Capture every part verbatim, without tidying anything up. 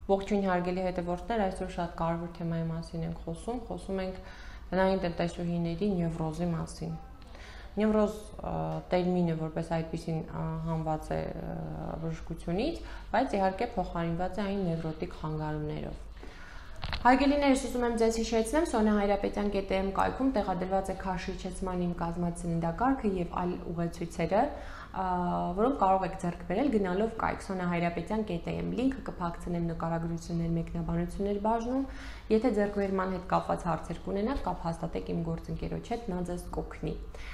Ողջույն հարգելի հետևորդներ, այսօր շատ կարևոր թեմայի մասին ենք խոսում, խոսում ենք տնային տնտեսուհիների նևրոզի մասին։ Նևրոզ տերմինը որպես այդպեսին հանված է բժշկությունից, բայց իհարկե փոխարինված է այն նևրոտիկ խանգարումներով։ Հարգելիներս, ուզում եմ ձեզ հիշեցնեմ, Սոնա Հայրապետյան կետ էմ կայքում տեղադրված է քաշ իջեցման իմ կազմած սննդակարգը եւ այլ ուղեցույցերը, որոնք կարող եք ձեռք բերել գնալով կայք Սոնա Հայրապետյան կետ էմ, լինքը կփակցնեմ նկարագրություններ, մեկնաբանություններ բաժնում, եթե ձեռքբերման հետ կապված հարցեր կունենաք, կապ հաստատեք իմ գործընկերոջ հետ, նա ձեզ կօգնի։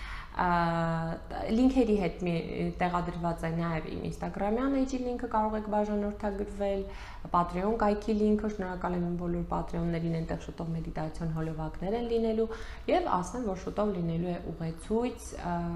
Լինքերի հետ տեղադրված է նաև իմ Instagram-յան էջի լինքը, կարող եք բաժանորդագրվել, Patreon կայքի լինքը, շնորհակալ եմ բոլոր Patreon-ներին, այնտեղ շուտով մեդիտացիոն հոլովակներ են լինելու եւ ասեմ, որ շուտով լինելու է ուղեցույց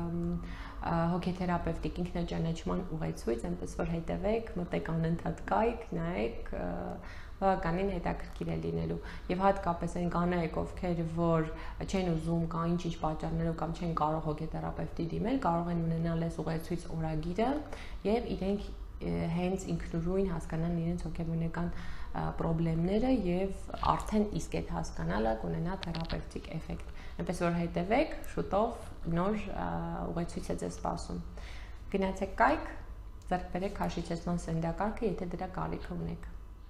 հոգեթերապևտիկ ինքնաճանաչման ուղեցույց, այնպես որ հետևեք, մտեք անընդհատ կայք, նայեք, բավականին հետաքրքիր է լինելու եւ հատկապես այն կանայք, ովքեր որ չեն ուզում կամ ինչ-ինչ պատճառներով կամ չեն կարող հոգեթերապևտի դիմել, կարող են ունենալ այս ուղեցույց օրագիրը եւ իրենք հենց ինքնուրույն հասկանան իրենց հոգեբանական խնդիրները եւ արդեն իսկ այդ հասկանալը կունենա թերապևտիկ էֆեկտ։ Այնպես որ հետևեք, շուտով նոր ուղեցույց է ձեզ սպասում։ Գնացեք կայք, ձեռք բերեք քաշ իջեցման սննդակարգը, եթե դրա կարիքը ունեք։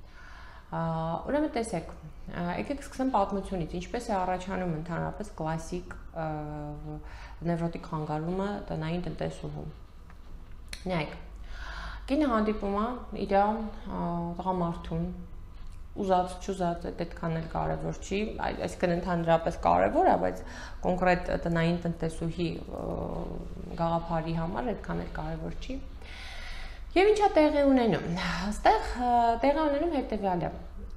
Ուրեմն տեսեք, եկեք սկսեմ պատմությունից, ինչպես է առաջանում ընդհանրապես կլասիկ նևրոտիկ խանգարումը տնային տնտեսուհում։ Նայեք, կինը հանդիպում է իր տղամարդուն, ուզած չուզած այդքան էլ կարևոր չի, այսինքն ընդհանրապես կարևոր է, բայց կոնկրետ տնային տնտեսուհի գաղափարի համար այդքան էլ կարևոր չի։ Եվ ինչա տեղի ունենում։ Այստեղ տեղի ունենում հետևյալը։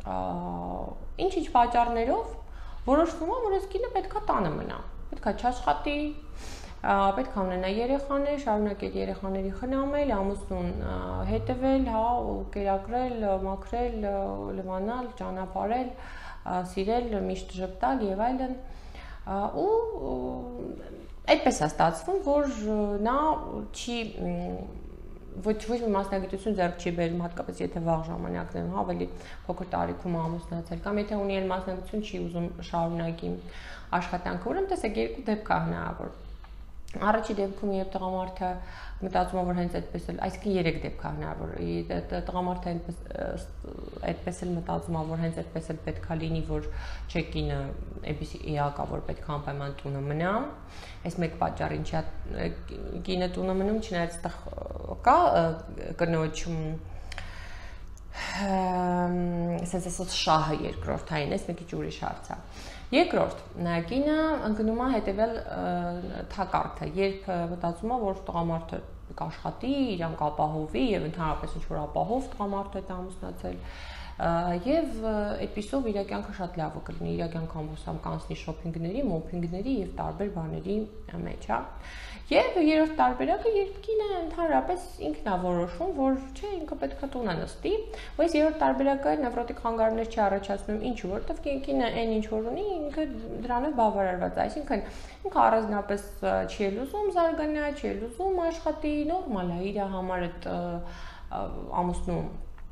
Ինչ-ինչ պատճառներով որոշվում է, որ այս կինը պետքա տանը մնա, պետքա չաշխատի, պետքա ունենա երեխաներ, շարունակել երեխաների խնամել, ամուսնուն հետևել, հա, կերակրել, մաքրել, լվանալ, ճանապարհել, սիրել, միշտ ժպտալ եւ այլն։ Ու այդպես է ստացվում, որ նա չի ոչ ոչ մի մասնագիտություն ձեռք չի բերում, հատկապես եթե վաղ ժամանակներում, ավելի փոքր տարիքում ամուսնացել, կամ եթե ունի էլ մասնագիտություն չի ուզում շարունակի աշխատանքը, ուրեմն տեսեք, երկու դեպք է հնարավոր։ Առաջի դեպքում, երբ տղամարդը մտածում է, որ հենց այդպես էլ, այսինքն երեք դեպք է հնարավոր, տղամարդը այդպես էլ մտածում է, որ հենց այդպես էլ պետքա լինի, որ չէ կինը այնպեսի էակ է, որ պետքա անպայման տունը մնա, այս մեկ պատճառ ինչի է կինը տունը մնում, չնայած այդտեղ կա կնոջ ասես ասած շահը երկրորդային, այս մի քիչ ուրիշ հարց է։ Երկրորդ, կինը ընկնում է հետևել թակարդը, երբ մտածում է, որ տղամարդը կաշխատի, իրան կապահովի եւ ընդհանրապես ինչ որ ապահով տղամարդը է ամուսնացել եւ այդպիսով իր կյանքը շատ լավ կլինի, իր կյանքը ամուսամ կանցնի շոփինգների, մոփինգների եւ տարբեր բաների մեջ, հա։ Եվ երրորդ տարբերակը, երբ կինը ընդհանրապես ինքն է որոշում, որ չէ, ինքը պետք է տունը նստի, բայց երրորդ տարբերակը նևրոտիկ խանգարումներ չի առաջացնում, ինչու, որովհետև կինը այն ինչ որ ունի, ինքը դրանով բավարարված է, այսինքն ինքը առանձնապես չի էլ ուզում զարգանալ, չի էլ ուզում աշխատի, նորմալ է, իր համար այդ ամուսնու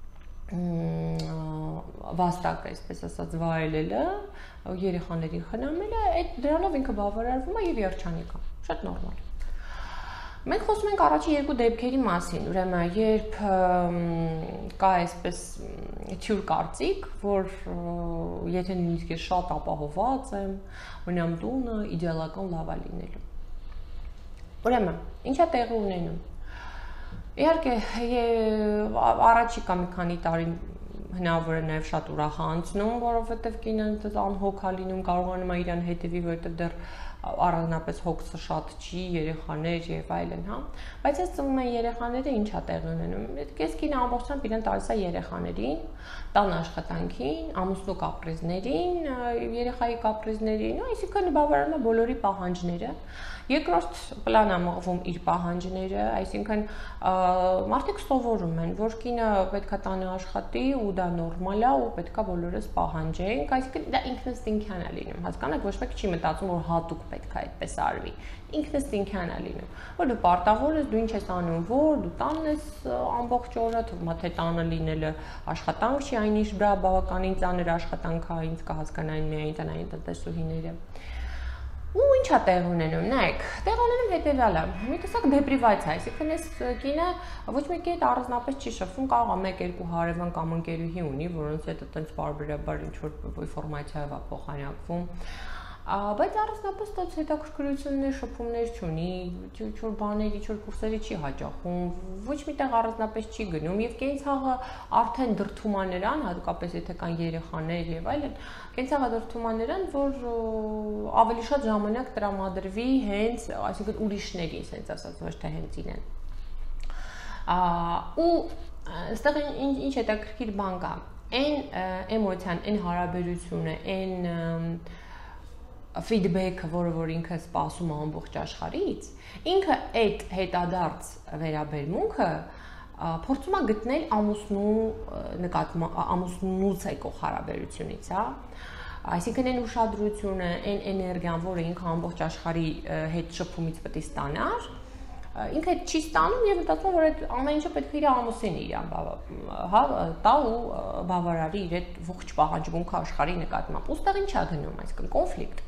վաստակը, այսպես ասած, վայելելը, երեխաներին խնամելը, այդ դրանով ինքը բավարարվում է եւ երջանիկ է, շատ նորմալ։ Մենք խոսում ենք առաջի երկու դեպքերի մասին, ուրեմն երբ կա այսպես թյուր կարծիք, որ եթե նույնիսկ ես շատ ապահոված եմ, ունեմ տունը, իդեալական լավ է լինելու։ Ուրեմն, ինչա տեղի ունենում։ Իհարկե, առաջիկա մի քանի տարի հնարավոր է նաև շատ ուրախ անցնում, որովհետև կինը անհոգ է լինում, կարողանում է իրան հետևի, որովհետև դեռ առանձնապես հոգսը շատ չի, երեխաներ եւ այլն, հա։ Բայց այս ծնվում են երեխաները ինչ է տեղի ունենում։ Այս կինը ամբողջությամբ իրեն տալիս է երեխաներին, տան աշխատանքին, ամուսնու կապրիզներին, երեխայի կապրիզներին, այսինքն բավարարում է բոլորի պահանջները։ Երկրորդ պլան է մղվում իր պահանջները, այսինքն մարդիկ սովորում են, որ կինը պետքա տանը աշխատի ու դա նորմալ է ու պետքա բոլորս պահանջենք, այսինքն դա ինքնըստինքյան է լինում, հասկանաք, ոչ մեկ չի մտածում, որ հատուկ պետք է այդպես արվի։ Ինքնս ինքան է լինում, որ դու պարտավոր ես, դու ինչ ես անում, որ դու տանն ես ամբողջ օրը, թվում է թե տանը լինելը աշխատանք չի, այնիշ դա բավականին ծանր աշխատանք է, ինձ կհասկանային միայն տնային տնտեսուհիները։ Ու ինչա տեղ ունենում, նայեք, տեղ ունենում հետևյալը, մի տեսակ դեպրիվացիա, այսինքն այս կինը ոչ մեկի հետ առանձնապես չի շփվում, կարող է մեկ-երկու հարևան կամ ընկերուհի ունի, որոնց հետ այտենց բարբերաբար ինչ-որ ինֆորմացիա է փոխանակվում, բայց առանձնապես դա հետաքրքրություններ, շփումներ չունի, ինչ-որ բաներ, ինչ-որ կուրսերի չի հաճախում, ոչ միտեղ առանձնապես չի գնում եւ կենցաղը արդեն դրթում է նրան, հատկապես եթե կան երեխաներ եւ այլն, կենցաղը դրթում է նրան, որ ավելի շատ ժամանակ տրամադրվի հենց, այսինքն ուրիշներին, ասենց ասած, ոչ թե հենց իրեն։ Ու այստեղ ինչ հետաքրքիր բան կա, այն էմոցիան, այն հարաբերությունը, այն feedback-ը, որը որ ինքը սպասում է ամբողջ աշխարհից, ինքը այդ հետադարձ վերաբերմունքը փորձում է գտնել ամուսնու նկատմամբ ամուսնուց եկող հարաբերությունից, հա։ Այսինքն այն ուշադրությունը, այն էներգիան, որը ինքը ամբողջ աշխարհի հետ շփումից պետք է ստանար, ինքը չի ստանում եւ մտածում որ այդ ամեն ինչը պետք է իր ամուսինը իրան հա տա ու բավարարի իր այդ ողջ պահանջմունքը աշխարհի նկատմամբ։ Ոստեղ ինչա գնում, այսինքն կոնֆլիկտ։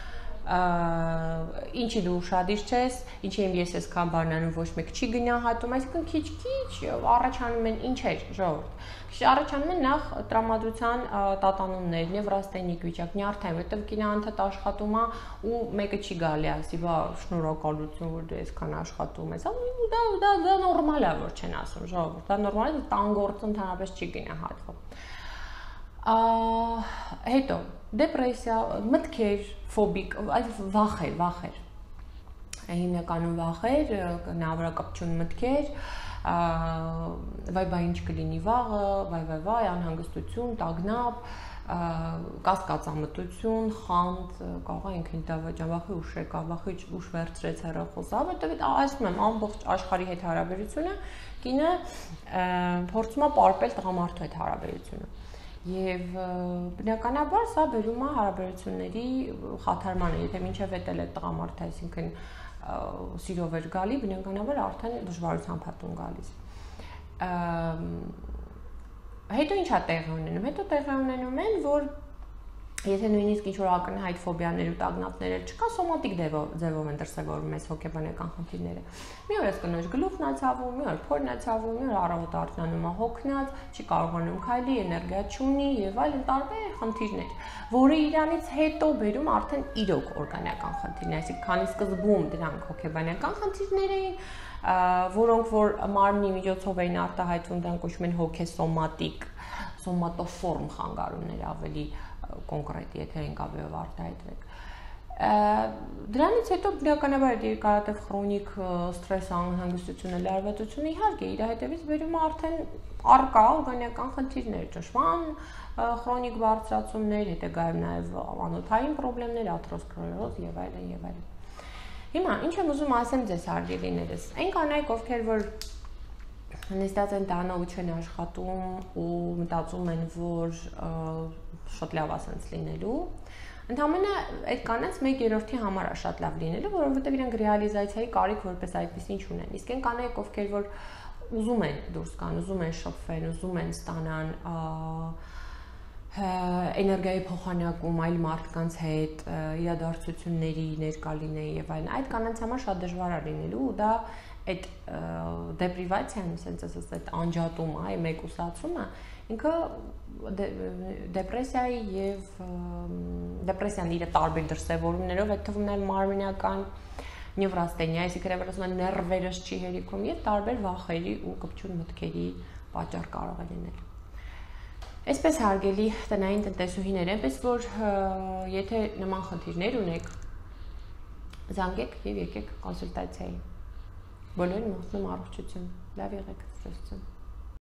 Ինչի դու ուշադիր չես, ինչի եմ ես այսքան բանանում ոչ մեկ չի գնահատում, այսինքն քիչ-քիչ առաջանում են ինչեր, ժողովուրդ։ Քիչ առաջանում են նախ տրամադրության տատանումներ, նևրաստենիկ վիճակ, նյարդային, որտեղ կինը անդադ աշխատում է ու մեկը չի գալի ասի, բա շնորհակալություն որ դու այսքան աշխատում ես, դա դա դա նորմալ է որ չեն ասում, ժողովուրդ, դա նորմալ է, տան գործը ընդհանրապես չի գնահատվում։ Հետո դեպրեսիա, մտքեր, ֆոբիկ, այլ վախեր, վախեր։ Հիմնականում վախեր, նավրակապչուն մտքեր, վայ վայ ինչ կլինի վաղը, վայ վայ վայ անհանգստություն, տագնապ, կասկածամտություն, խանդ, կարող է ինքնին դավաճան, վախի ուշ եկա, վախի ուշ վերցրեց հեռախոսը, որտեղ ասում եմ ամբողջ աշխարհի հետ հարաբերությունը կինը փորձում է պարպել տղամարդու հետ հարաբերությունը։ Եվ բնականաբար սա բերում է հարաբերությունների խաթարմանը, եթե մինչև էտել է տղամարդը, այսինքն սիրով էր գալի, բնականաբար արդեն դժվարությամբ է տուն գալիս։ Հետո ինչա տեղի ունենում, հետո տեղի ունենում են, որ եթե նույնիսկ ինչ-որ ակնհայտ ֆոբիաներ ու տագնապներ չկա, սոմատիկ ձևով են դրսևորվում այս հոգեբանական խնդիրները։ Մի օր էս կնոջ գլուխն է ցավում, մի օր փորն է ցավում, մի օր առավոտ արթնանում է հոգնած, չի կարողանում քայլի, էներգիա չունի եւ այլն տարբեր խնդիրներ, որը իրանից հետո բերում արդեն իրոք օրգանական խնդիրներ, այսինքն քանի սկզբում դրանք հոգեբանական խնդիրներ էին, որոնք որ մարմնի միջոցով էին արտահայտվում, դրանք կոչվում են հոգեսոմատիկ, սոմատոֆորմ խանգարումներ ավելի կոնկրետ, եթե ինքավեով արտահայտվեք։ Դրանից հետո բնականաբար երկարատև քրոնիկ ստրես, անհանգստությունը, լարվածությունը իհարկե իր հետևից բերում է արդեն առկա օրգանական խնդիրներ, ճնշման քրոնիկ բարձրացումներ, հետագայում նաև անոթային խնդիրներ, աթերոսկլերոզ եւ այլն եւ այլն։ Հիմա ինչ եմ ուզում ասեմ ձեզ հարգելիներս, այն կանայք, ովքեր որ նստած են տանը ու չեն աշխատում ու մտածում են, որ շատ լավ ասենց լինելու, ընդամենը այդ կանանց մեկ երրորդի համար է շատ լավ լինելու, որովհետև իրենք ռեալիզացիայի կարիք որպես այդպեսին չունեն։ Իսկ այն կանայք, ովքեր որ ուզում են դուրս գան, ուզում են շփվել, ուզում են ստանան էներգիայի փոխանակում այլ մարդկանց հետ, իրադարձությունների ներկա լինեին եւ այլն, այդ կանանց համար շատ դժվար է լինելու ու դա այդ դեպրիվացիան, ասենց ասած, այդ անջատումը, այ մեկուսացումը, ինքը դեպրեսիայի եւ դեպրեսիան իր տարբեր դրսևորումներով, այդ թվում նաև մարմնական նևրաստենիա, այսինքն ասում են ներվերս չի հերիքում եւ տարբեր վախերի ու կպչուն մտքերի պատճառ կարող է լինել։ Այսպես հարգելի տնային տնտեսուհիներ, այնպես որ եթե նման խնդիրներ ունեք, զանգեք եւ եկեք կոնսուլտացիայի։ Բոլորին մաղթում առողջություն, լավ եղեք, ստեղծություն։